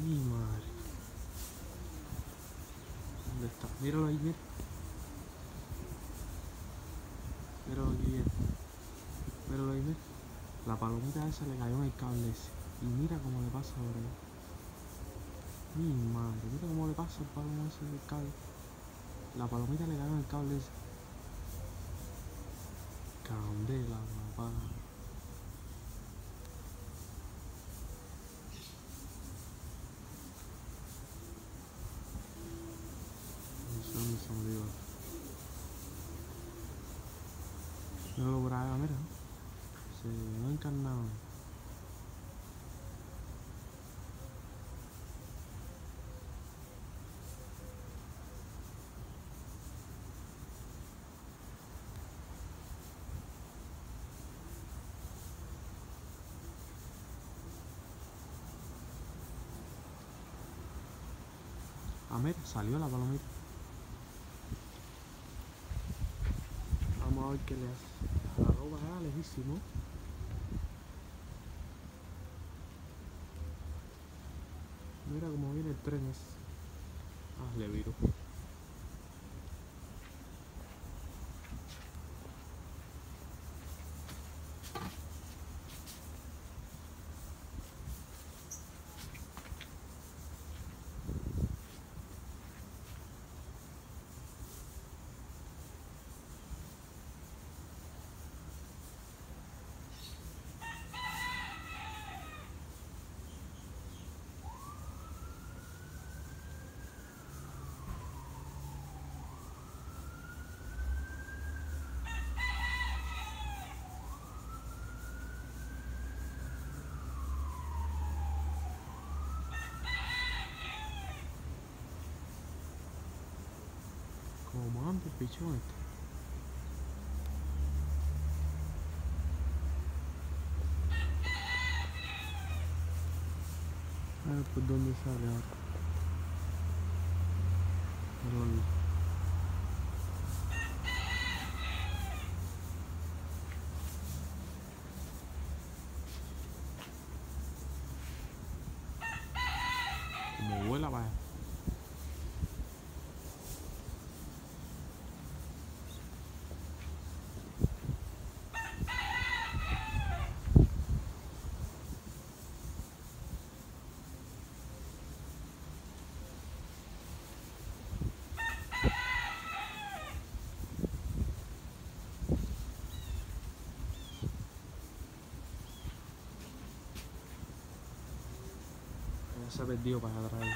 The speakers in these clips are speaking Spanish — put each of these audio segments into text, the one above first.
Mi madre. ¿Dónde está? Míralo ahí, mira. Míralo aquí bien. Míralo ahí, mira. La palomita esa le cayó en el cable ese. Y mira cómo le pasa ahora. Mi madre, mira cómo le pasa el palomo ese del cable. La palomita le cayó en el cable ese. Candela, papá. No sé dónde se murió. Míralo por allá, mira. Se no encarnado. Ah, mira, salió la palomita. Vamos a ver qué le hace. La ropa allá lejísimo. Mira cómo viene el tren ese. Ah, le viró. Como antes, el pichón este. A ver por dónde sale ahora. Míralo ahí. Como vuela para allá. Se ha perdido para allá atrás.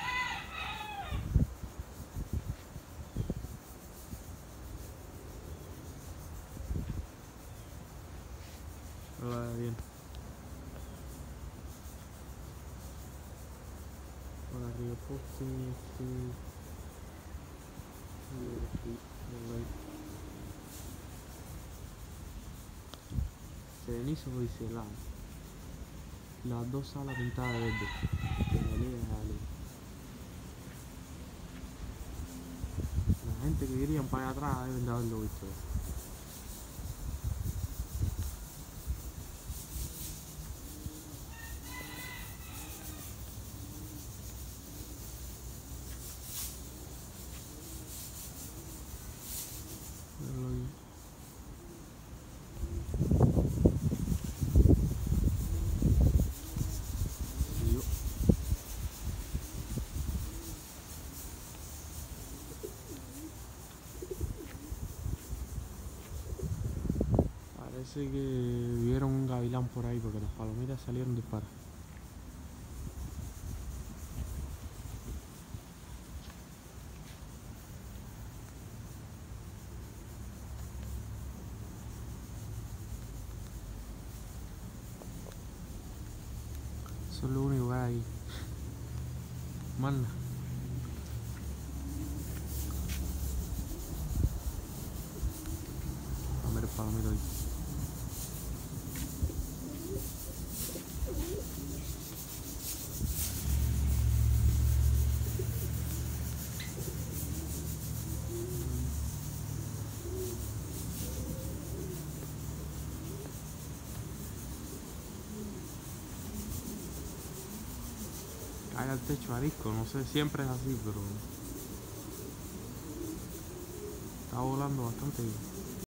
Ahora bien. Por arriba poste, Cenizo biselado. Las dos salas pintadas de verde. La gente que querían para allá atrás deben de haberlo visto. Míralo ahí. Y yo. Parece que vieron un gavilán por ahí porque las palomitas salieron disparadas. Eso es lo único que hay ahí. Más nada. A ver el palomito ahí. cae al techo arisco. No sé, siempre es así, pero está volando bastante bien.